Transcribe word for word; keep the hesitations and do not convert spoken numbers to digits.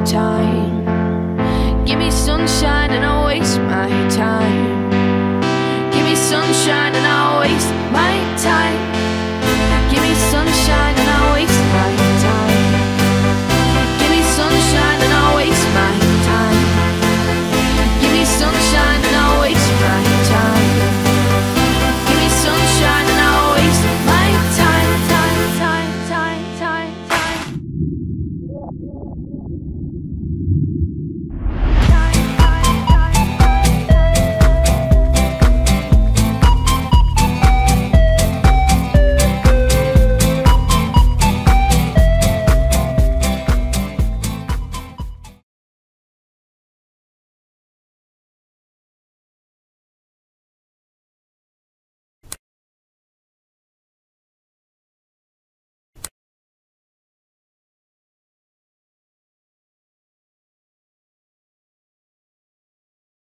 time. Give me sunshine and I'll waste my time. Give me sunshine and I'll waste my time. Give me sunshine.